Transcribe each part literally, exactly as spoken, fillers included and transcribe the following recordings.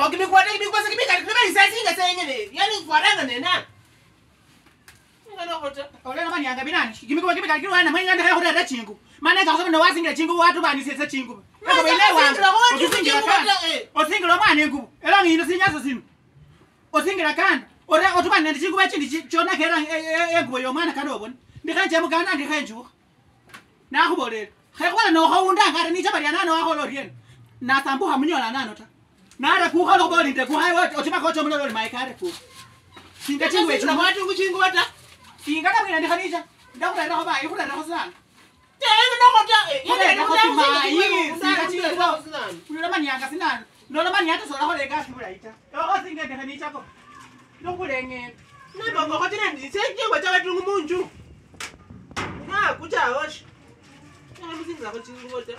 no kimi kwa kimi kwa kimi ka kimi isasi nga senyele yani faranga nena ngana kota ole mani yanga binani kimi kwa kimi ka kimi wana manya ndaka kuda da chingu mana ka kusema wasinga chingu watu bani sese chingu eko bele wanga osingira kanda osingira mwana ngubu era ngino sinyaso sinu osingira kanda ora otubani ndi chingu bachindi chona kera engubo yo mwana kandi obona ndikanje muganda ndikhenjuka nakubolele khekhola no khawunda ngare ni chabali nano wakholo rien na sambuha munyola nano ta nara ku khalo boli nde ku hayo otima ko chomulo lo mai kare ku singa chingwe china watu kuchingu wata singa na mwina ndikhanisha ndakula ndo ba ikula ndo sana tena ndo kota yele ndo kota mai singa chingwe ndo kulo mani yanga sinana ndo mani yata sola khole ka shula ita o singa ndikhanisha ko ndo kulenge ndo ngo kota ndi senje cha watu ngumunju na kucha wash mzinga kwa chingu wata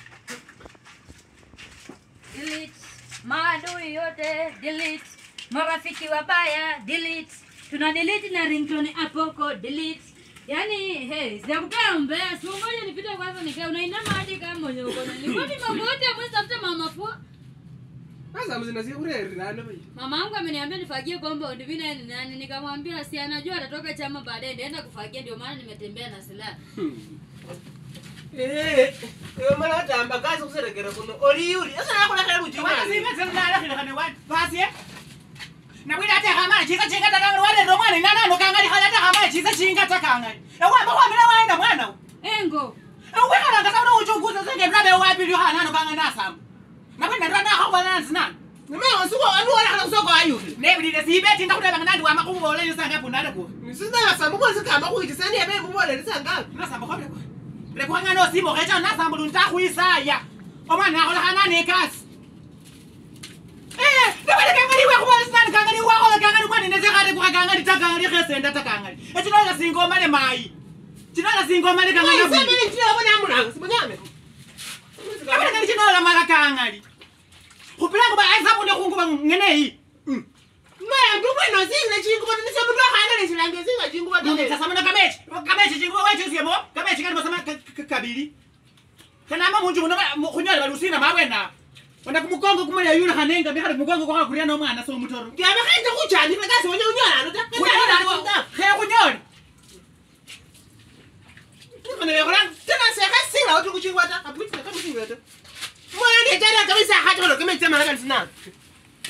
delete maadui yote delete marafiki wabaya delete tuna delete na ringtone apoko delete yani hey zikukaa mbaya sio ngoja nipite kwanza nikae unaina maji kama mwenye uko na ni kwani mambo yote hapo tafuta mama fua sasa mzina si ureri nalo bwana mama yangu ameniambia nifagie kombo ndivina ni nani nikamwambia si anajua atatoka chama baadaye ndaenda kufagia ndio maana nimetembea na silaha eh yo mara tamba kazi kuserekera kuno oli yuri sasa nakula kale bujima singa zela khile khane wa basi na bwina ate kama chisa chinga takanga wale ndo mwana nana ndo kanga likhala takama chisa chinga takanga ewa baba mina waenda mwana engo ewe kana ngasa ndo uchuguza zenge mrabe wapi lyo hana ndo kanga nasamba na bwina ndo na hawa nanzi na nima wasuko anu wala kana kusoko ayuki nebulile sibeti ndakudaba ngandi wa makubo le yosanga punale ko nisina basamba ko sikamba ko ikisani yabe mubole lisanga nasamba ko le kwanga no simo kecha nasamba lunta khuisaya omwana akhola hanane kasi eh ndabele kangani wa kubona sinani kangani wa khola kangani mwana neze khale kwa kangani takangani khesenda takangani etinola singo male mai tinola singo male kangani sabili ntio bona mulanga sibonyame ndabele ngani tinola mala kangani khupila kuba aisabu ndo khunguba ngene yi maya ndumwe no singa chingu bona nisabu ndo khangani silange singa chingu bona ndio sasa mwana kamechi kamechi chingu wacho siemo kamechi kali basama kabili kana mama munju ndo khunyola balusina mabwena onda kumukongo kumali yule khanenga bihali kumukongo kwa kuria no mwana so mutoro ngiyabe khanje kujani bekasi wonye unyola